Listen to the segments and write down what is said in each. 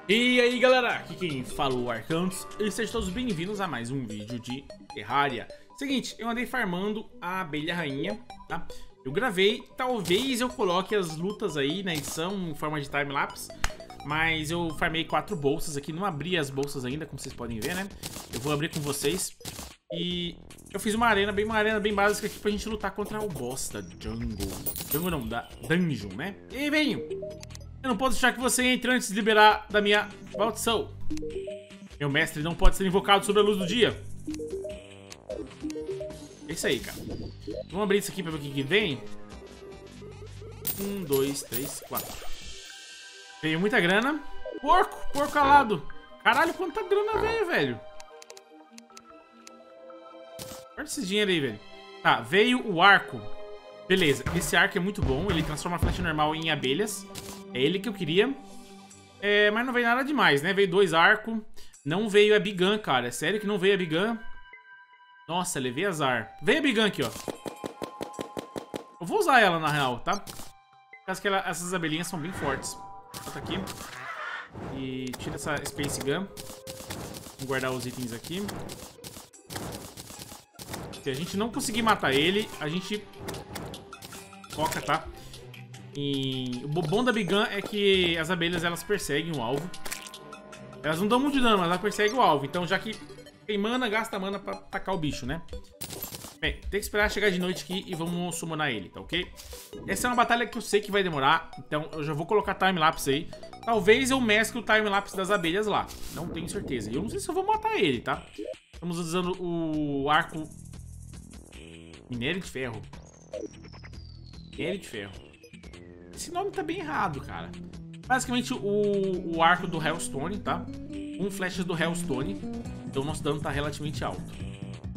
E aí galera, aqui quem fala é o Arcantos e sejam todos bem-vindos a mais um vídeo de Terraria. Seguinte, eu andei farmando a abelha rainha, tá? Eu gravei, talvez eu coloque as lutas aí na edição em forma de time-lapse, mas eu farmei 4 bolsas aqui, não abri as bolsas ainda, como vocês podem ver, né? Eu vou abrir com vocês e eu fiz uma arena bem básica aqui pra gente lutar contra o boss da Jungle. Jungle não, da Dungeon, né? E aí, velho! Eu não posso deixar que você entre antes de liberar da minha maldição. Meu mestre não pode ser invocado sob a luz do dia. É isso aí, cara. Vamos abrir isso aqui pra ver o que vem. 1, 2, 3, 4. Veio muita grana. Porco alado. Caralho, quanta grana veio, velho. Guarda esse dinheiro aí, velho. Tá, veio o arco. Beleza, esse arco é muito bom. Ele transforma a flecha normal em abelhas. É ele que eu queria. Mas não veio nada demais, né? Veio 2 arcos. Não veio a Bigun, cara. É sério que não veio a Bigun? Nossa, levei azar. Veio a Bigun aqui, ó. Eu vou usar ela, na real, tá? Por causa que essas abelhinhas são bem fortes. Bota aqui. E tira essa Space Gun. Vamos guardar os itens aqui. Se a gente não conseguir matar ele, a gente foca, tá? E o bom da Bigun é que as abelhas, elas perseguem o alvo. Elas não dão muito dano, mas elas perseguem o alvo. Então já que tem mana, gasta mana pra atacar o bicho, né? Bem, tem que esperar chegar de noite aqui e vamos summonar ele, tá ok? Essa é uma batalha que eu sei que vai demorar, então eu já vou colocar time-lapse aí. Talvez eu mescle o time-lapse das abelhas lá, não tenho certeza. E eu não sei se eu vou matar ele, tá? Estamos usando o arco Minério de Ferro. Minério de Ferro. Esse nome tá bem errado, cara. Basicamente o arco do Hellstone, tá? Com flechas do Hellstone. Então o nosso dano tá relativamente alto.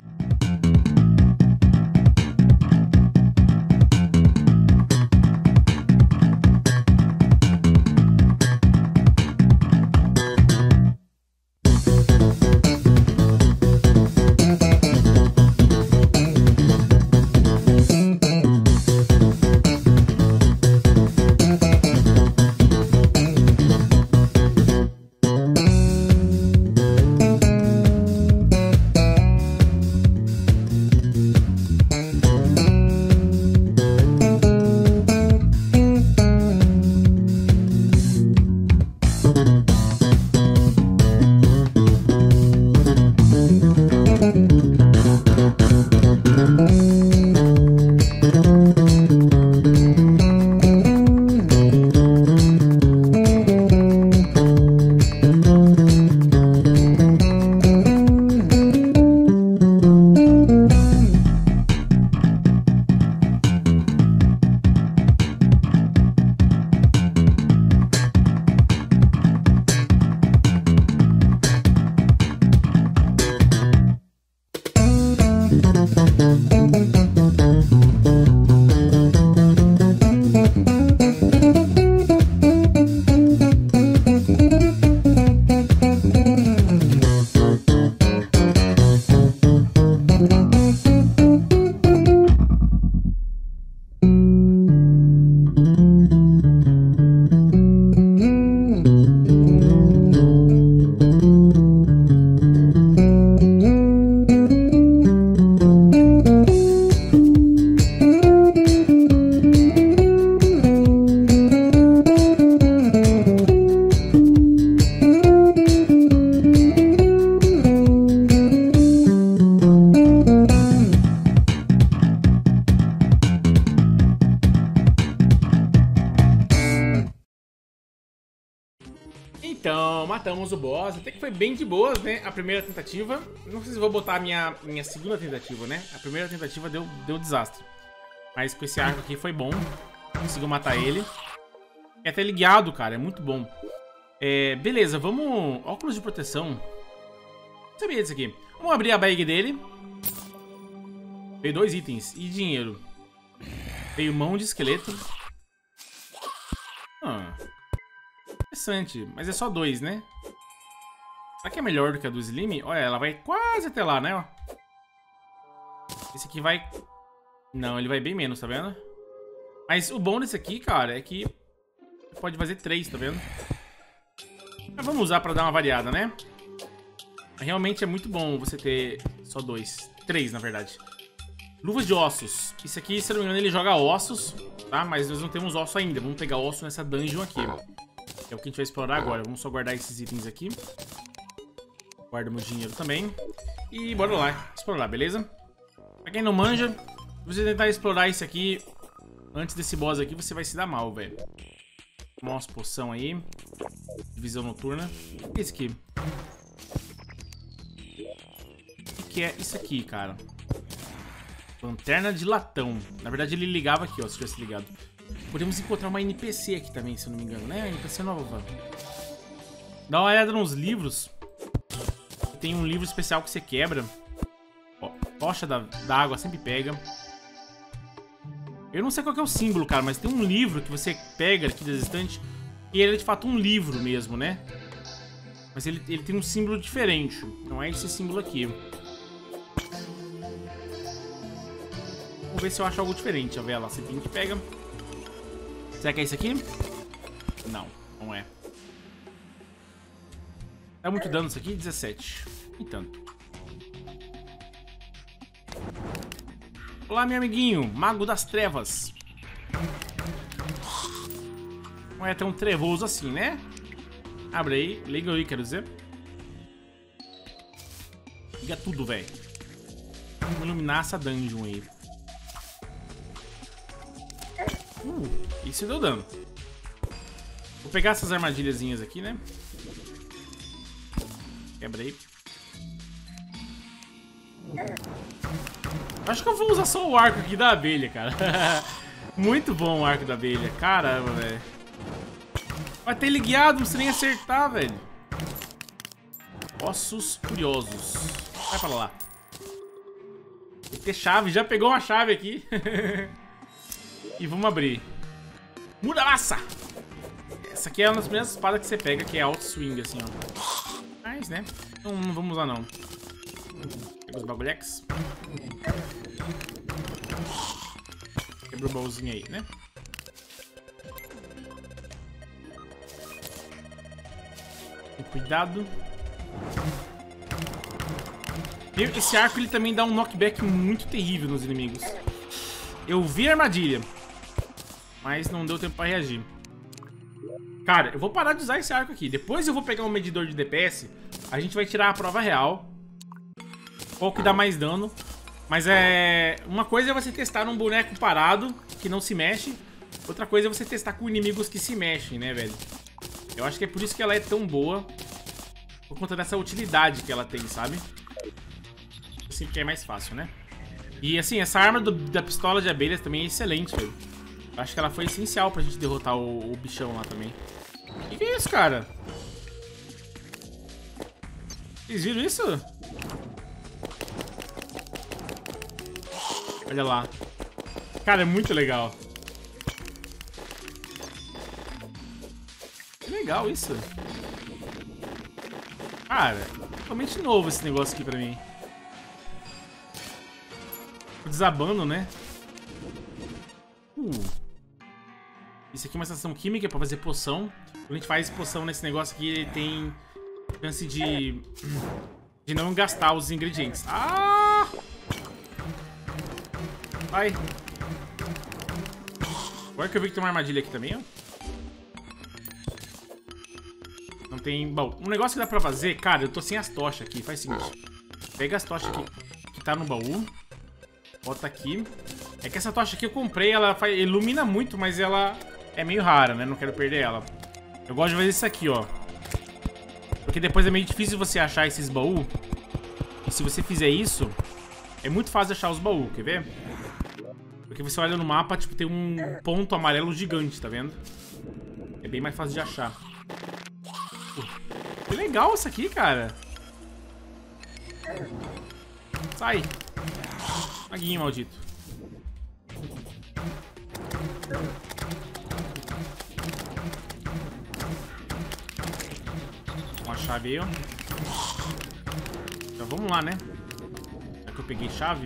Então, matamos o boss. Até que foi bem de boas, né? A primeira tentativa. Não sei se vou botar a minha segunda tentativa, né? A primeira tentativa deu desastre. Mas com esse arco aqui foi bom. Conseguiu matar ele. É até ligado, cara. É muito bom. Beleza, vamos... Óculos de proteção. Não sabia disso aqui. Vamos abrir a bag dele. Veio 2 itens. E dinheiro. Veio mão de esqueleto. Interessante, mas é só 2, né? Será que é melhor do que a do Slim? Olha, ela vai quase até lá, né? Esse aqui vai... Não, ele vai bem menos, tá vendo? Mas o bom desse aqui, cara, é que pode fazer 3, tá vendo? Mas vamos usar pra dar uma variada, né? Realmente é muito bom você ter só 2. 3, na verdade. Luvas de ossos. Isso aqui, se eu não me engano, ele joga ossos, tá? Mas nós não temos osso ainda. Vamos pegar osso nessa dungeon aqui. É o que a gente vai explorar agora. Vamos só guardar esses itens aqui. Guarda meu dinheiro também. E bora lá explorar, beleza? Pra quem não manja, se você tentar explorar isso aqui antes desse boss aqui, você vai se dar mal, velho. Tomar umas poção aí. Visão noturna. E esse aqui? O que é isso aqui, cara? Lanterna de latão. Na verdade, ele ligava aqui, ó, se tivesse ligado. Podemos encontrar uma NPC aqui também, se eu não me engano, né? NPC nova. Dá uma olhada nos livros. Tem um livro especial que você quebra. Ó, tocha da água sempre pega. Eu não sei qual que é o símbolo, cara, mas tem um livro que você pega aqui das estantes. E ele é de fato um livro mesmo, né? Mas ele tem um símbolo diferente. Não é esse símbolo aqui. Vamos ver se eu acho algo diferente. A vela, você tem que pega. Será que é isso aqui? Não, não é. Dá muito dano isso aqui? 17. E tanto. Olá, meu amiguinho. Mago das trevas. Não é tão trevoso assim, né? Abre aí. Liga aí, quero dizer. Liga tudo, velho. Vamos iluminar essa dungeon aí. Isso deu dano. Vou pegar essas armadilhazinhas aqui, né? Quebra aí. Acho que eu vou usar só o arco aqui da abelha, cara. Muito bom o arco da abelha. Caramba, velho. Vai ter ele guiado, não sei nem acertar, velho. Ossos curiosos. Vai pra lá. Tem que ter chave. Já pegou uma chave aqui. E vamos abrir. Muda massa! Essa aqui é uma das primeiras espadas que você pega, que é auto swing, assim, ó. Mas, né? Não vamos usar, não. Pega os bagulhex. Quebra o baúzinho aí, né? Com cuidado. Esse arco, ele também dá um knockback muito terrível nos inimigos. Eu vi a armadilha, mas não deu tempo pra reagir. Cara, eu vou parar de usar esse arco aqui. Depois eu vou pegar um medidor de DPS. A gente vai tirar a prova real. Qual que dá mais dano. Mas uma coisa é você testar num boneco parado, que não se mexe. Outra coisa é você testar com inimigos que se mexem, né, velho? Eu acho que é por isso que ela é tão boa. Por conta dessa utilidade que ela tem, sabe? Assim que é mais fácil, né? E assim, essa arma da pistola de abelhas também é excelente, velho. Eu acho que ela foi essencial pra gente derrotar o bichão lá também. Que é isso, cara? Vocês viram isso? Olha lá. Cara, é muito legal. Que legal isso. Cara, totalmente novo esse negócio aqui pra mim. Desabando, né? Isso aqui é uma estação química pra fazer poção. Quando a gente faz poção nesse negócio aqui, ele tem chance de não gastar os ingredientes. Ah! Vai. Agora que eu vi que tem uma armadilha aqui também, ó. Não tem... Bom, um negócio que dá pra fazer... Cara, eu tô sem as tochas aqui. Faz o seguinte. Pega as tochas aqui que tá no baú. Bota aqui. É que essa tocha aqui eu comprei, ela ilumina muito, mas ela é meio rara, né? Não quero perder ela. Eu gosto de fazer isso aqui, ó. Porque depois é meio difícil você achar esses baús. E se você fizer isso, é muito fácil achar os baús, quer ver? Porque você olha no mapa, tipo, tem um ponto amarelo gigante, tá vendo? É bem mais fácil de achar. Que legal isso aqui, cara. Sai. Maguinho maldito. Uma chave aí, ó. Então vamos lá, né? Já que eu peguei chave.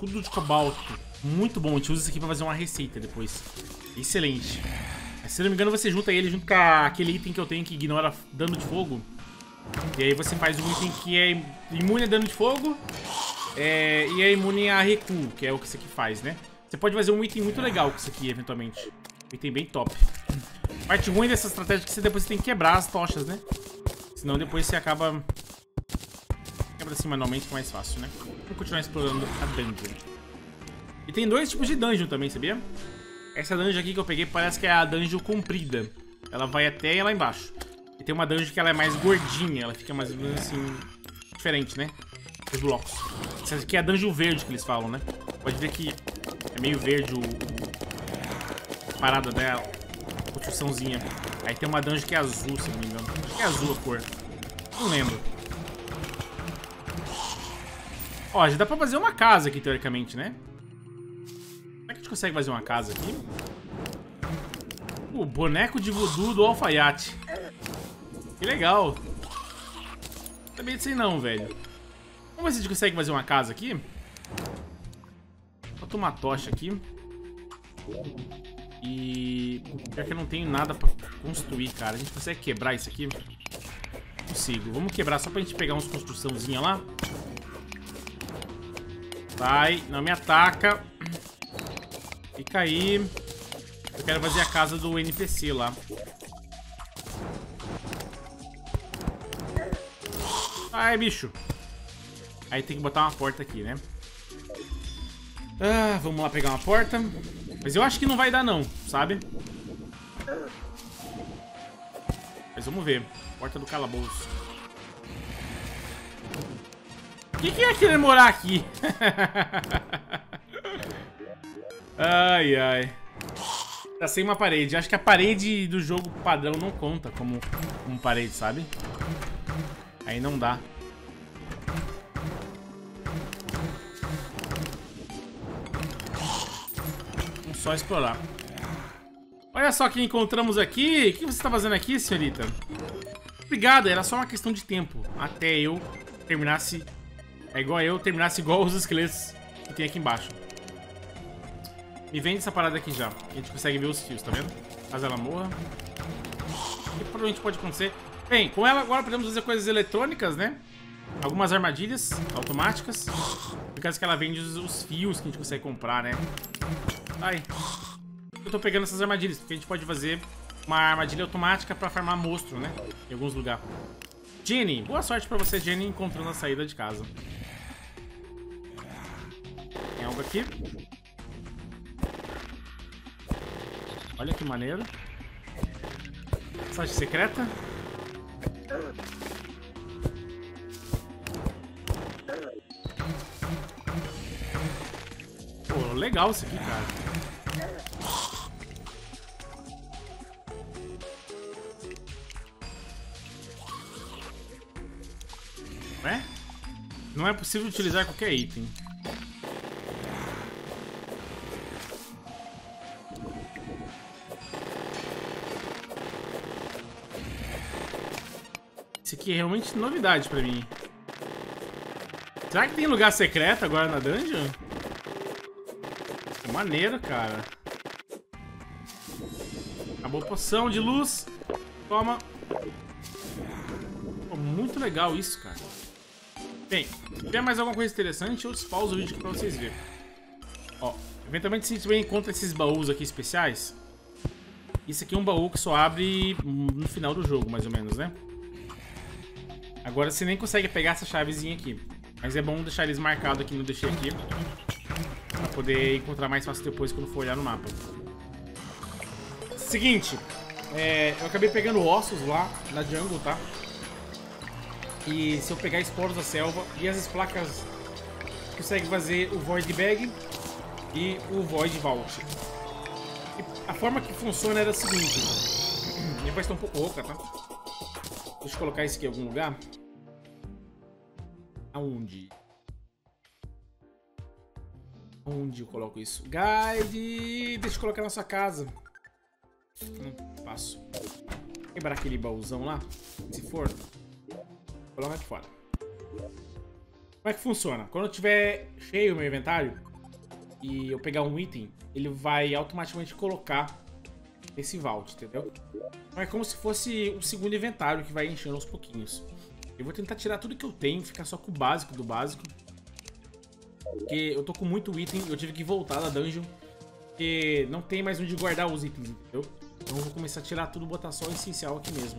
escudo de cobalto. Muito bom, a gente usa isso aqui pra fazer uma receita depois. Excelente. Se não me engano, você junta ele junto com aquele item que eu tenho que ignora dano de fogo. E aí você faz um item que é imune a dano de fogo e é imune a recuo, que é o que isso aqui faz, né? Você pode fazer um item muito legal com isso aqui, eventualmente. Um item bem top. A parte ruim dessa estratégia é que você depois tem que quebrar as tochas, né? Senão depois você acaba... Quebra assim manualmente, que é mais fácil, né? Vamos continuar explorando a dungeon. E tem dois tipos de dungeon também, sabia? Essa dungeon aqui que eu peguei parece que é a dungeon comprida. Ela vai até lá embaixo. E tem uma dungeon que ela é mais gordinha. Ela fica mais assim... diferente, né? Os blocos. Essa aqui é a dungeon verde que eles falam, né? Pode ver que é meio verde a parada dela. A construçãozinha. Aí tem uma dungeon que é azul, se não me engano. Acho que é azul a cor. Não lembro. Ó, já dá pra fazer uma casa aqui, teoricamente, né? Será que a gente consegue fazer uma casa aqui? O boneco de voodoo do alfaiate. Que legal. Não sabia disso aí não, velho. Vamos ver se a gente consegue fazer uma casa aqui. Bota uma tocha aqui. E... pior que eu não tenho nada pra construir, cara. A gente consegue quebrar isso aqui? Consigo. Vamos quebrar só pra gente pegar uns construçãozinha lá. Vai, não me ataca. Fica aí. Eu quero fazer a casa do NPC lá. Ai, bicho. Aí tem que botar uma porta aqui, né? Ah, vamos lá pegar uma porta. Mas eu acho que não vai dar não, sabe? Mas vamos ver. Porta do calabouço. O que é querer morar aqui? Ai, ai. Tá sem uma parede. Acho que a parede do jogo padrão não conta como parede, sabe? Aí não dá. Vamos só explorar. Olha só quem encontramos aqui. O que você tá fazendo aqui, senhorita? Obrigado, era só uma questão de tempo. Até eu terminasse... terminasse igual os esqueletos que tem aqui embaixo. Me vende essa parada aqui já. A gente consegue ver os fios, tá vendo? Caso ela morra. O que provavelmente pode acontecer? Bem, com ela agora podemos fazer coisas eletrônicas, né? Algumas armadilhas automáticas. Por causa que ela vende os fios que a gente consegue comprar, né? Ai. Eu tô pegando essas armadilhas, porque a gente pode fazer uma armadilha automática pra farmar monstro, né? Em alguns lugares. Jenny, boa sorte pra você, Jenny, encontrando a saída de casa. Tem algo aqui. Olha que maneiro. Passagem secreta. Pô, legal isso aqui, cara. Ué? Não é possível utilizar qualquer item. Isso aqui é realmente novidade pra mim. Será que tem lugar secreto agora na dungeon? Maneiro, cara. Acabou a poção de luz. Toma. Pô, muito legal isso, cara. Bem, se tiver mais alguma coisa interessante, eu pauso o vídeo aqui pra vocês verem. Ó, eventualmente se a gente também encontra esses baús aqui especiais. Isso aqui é um baú que só abre no final do jogo, mais ou menos, né? Agora você nem consegue pegar essa chavezinha aqui. Mas é bom deixar eles marcados aqui, não deixei aqui. Pra poder encontrar mais fácil depois quando for olhar no mapa. Seguinte, eu acabei pegando ossos lá na jungle, tá? E se eu pegar esporos da selva e essas placas, consegue fazer o Void Bag e o Void Vault. E a forma que funciona era a seguinte. Minha voz tá um pouco rouca, tá? Deixa eu colocar isso aqui em algum lugar. Aonde? Onde eu coloco isso? Guide! Deixa eu colocar na sua casa. Não passo. Quebrar aquele baúzão lá. Se for, coloca aqui fora. Como é que funciona? Quando eu tiver cheio o meu inventário, e eu pegar um item, ele vai automaticamente colocar esse vault, entendeu? Então é como se fosse um segundo inventário que vai enchendo aos pouquinhos. Eu vou tentar tirar tudo que eu tenho, ficar só com o básico do básico. Porque eu tô com muito item, eu tive que voltar da dungeon. Porque não tem mais onde guardar os itens, entendeu? Então eu vou começar a tirar tudo e botar só o essencial aqui mesmo.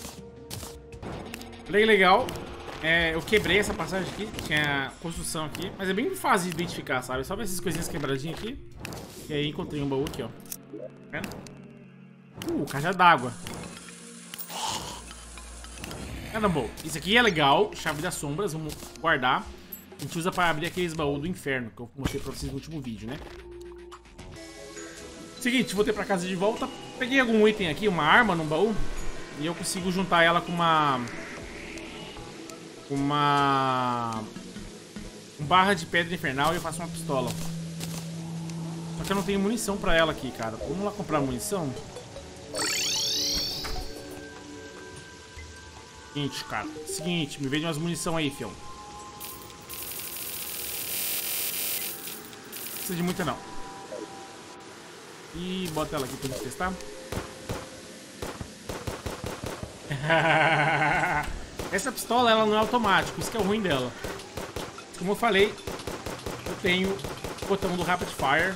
Legal. Eu quebrei essa passagem aqui, tinha construção aqui, mas é bem fácil de identificar, sabe? Só ver essas coisinhas quebradinhas aqui. E aí encontrei um baú aqui, ó. Tá vendo? Caixa d'água. Bom, isso aqui é legal, chave das sombras, vamos guardar. A gente usa para abrir aqueles baús do inferno, que eu mostrei pra vocês no último vídeo, né? Seguinte, voltei pra casa de volta. Peguei algum item aqui, uma arma no baú. E eu consigo juntar ela com uma barra de pedra infernal e eu faço uma pistola. Só que eu não tenho munição pra ela aqui, cara. Vamos lá comprar munição? Seguinte, me vende umas munição aí, fião. Não precisa de muita, não. E bota ela aqui pra gente testar. Essa pistola, ela não é automática, isso que é o ruim dela. Como eu falei, eu tenho o botão do Rapid Fire.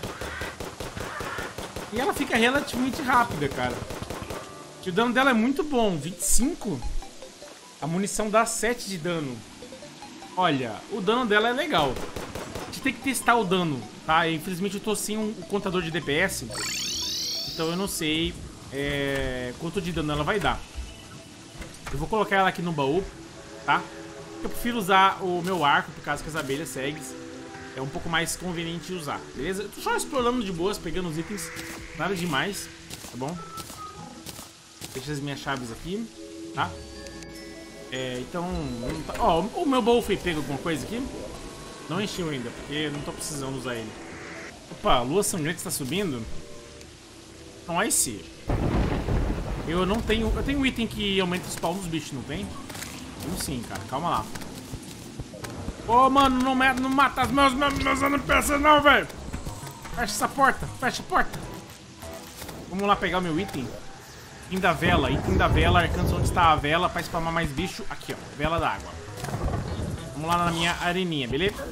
E ela fica relativamente rápida, cara. E o dano dela é muito bom, 25. A munição dá 7 de dano. Olha, o dano dela é legal. A gente tem que testar o dano, tá? Infelizmente eu tô sem um contador de DPS. Então eu não sei quanto de dano ela vai dar. Eu vou colocar ela aqui no baú, tá? Eu prefiro usar o meu arco, por causa que as abelhas cegas é um pouco mais conveniente usar, beleza? Eu tô só explorando de boas, pegando os itens. Nada demais, tá bom? Deixa as minhas chaves aqui, tá? Então... Ó, o meu baú foi pego alguma coisa aqui? Não encheu ainda, porque não tô precisando usar ele. Opa, a lua sangrenta está subindo. Então aí sim. Eu não tenho... Eu tenho um item que aumenta o spawn dos bichos, não tem? Tenho sim, cara. Calma lá. Ô, mano, não mata os meus NPCs não, velho. Fecha essa porta. Fecha a porta. Vamos lá pegar o meu item. Item da vela. Item da vela. Alcança onde está a vela pra spamar mais bicho. Aqui, ó. Vela d'água. Vamos lá na minha areninha, beleza?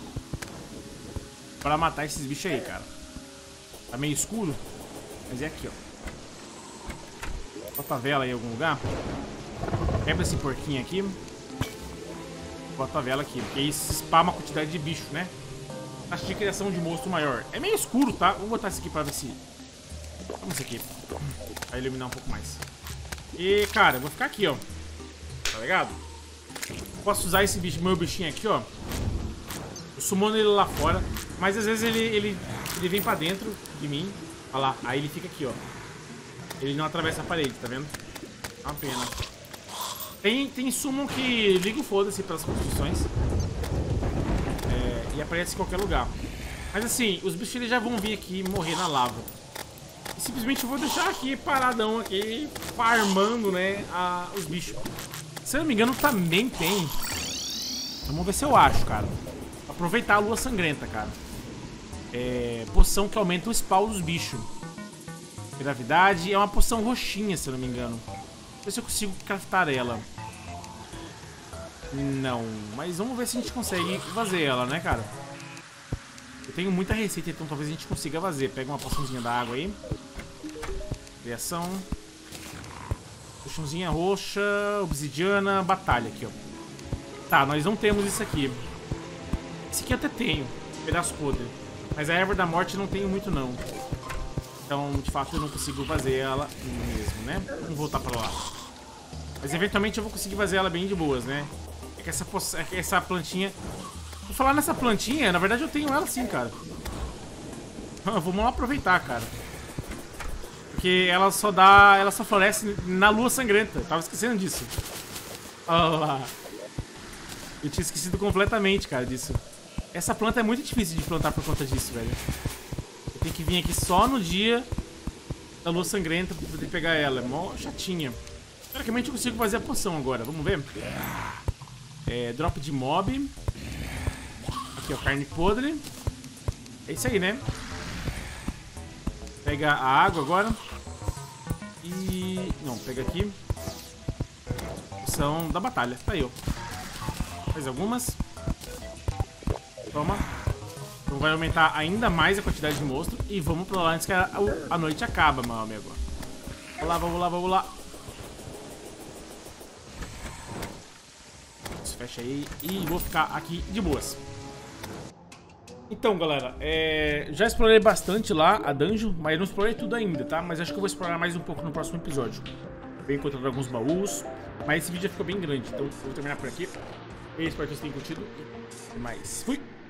Pra matar esses bichos aí, cara. Tá meio escuro. Mas é aqui, ó. Bota a vela aí em algum lugar. Quebra esse porquinho aqui. Bota a vela aqui, porque isso spama a quantidade de bicho, né? Taxa de criação de monstro maior. É meio escuro, tá? Vou botar isso aqui pra ver se... Vamos isso aqui. Pra iluminar um pouco mais. E, cara, eu vou ficar aqui, ó. Tá ligado? Posso usar esse bicho, meu bichinho aqui, ó. Eu summono ele lá fora. Mas às vezes ele vem pra dentro de mim. Olha lá, aí ele fica aqui, ó. Ele não atravessa a parede, tá vendo? É uma pena. Tem summon que liga o foda-se pelas construções. E aparece em qualquer lugar. Mas assim, os bichos eles já vão vir aqui morrer na lava. E simplesmente eu vou deixar aqui paradão aqui, farmando, né, os bichos. Se eu não me engano também tem. Vamos ver se eu acho, cara. Aproveitar a lua sangrenta, cara. Poção que aumenta o spawn dos bichos. Gravidade. É uma poção roxinha, se eu não me engano. Vamos ver se eu consigo craftar ela. Não. Mas vamos ver se a gente consegue fazer ela, né, cara? Eu tenho muita receita, então talvez a gente consiga fazer. Pega uma poçãozinha da água aí. Criação. Poçãozinha roxa. Obsidiana. Batalha aqui, ó. Tá, nós não temos isso aqui. Esse aqui eu até tenho. Pedaço podre. Mas a erva da morte não tenho muito, não. Então, de fato, eu não consigo fazer ela mesmo, né? Vamos voltar pra lá. Mas, eventualmente, eu vou conseguir fazer ela bem de boas, né? É que essa plantinha... Vou falar nessa plantinha, na verdade, eu tenho ela sim, cara. Vamos lá aproveitar, cara. Porque ela só floresce na lua sangrenta. Eu tava esquecendo disso. Olha lá. Eu tinha esquecido completamente, cara, disso. Essa planta é muito difícil de plantar por conta disso, velho. Tem que vir aqui só no dia da lua sangrenta pra poder pegar ela. É mó chatinha. Teoricamente eu consigo fazer a poção agora. Vamos ver? Drop de mob. Aqui, ó. Carne podre. É isso aí, né? Pega a água agora. E... não, pega aqui. São da batalha. Tá aí, ó. Faz algumas. Toma. Então vai aumentar ainda mais a quantidade de monstro. E vamos pra lá antes que a noite acaba, meu amigo. Vamos lá, vamos lá, vamos lá. Fecha aí. E vou ficar aqui de boas. Então, galera, já explorei bastante lá a dungeon, mas não explorei tudo ainda, tá? Mas acho que eu vou explorar mais um pouco no próximo episódio. Vou encontrando alguns baús, mas esse vídeo já ficou bem grande, então eu vou terminar por aqui. Espero que vocês tenham curtido. Até mais. Fui!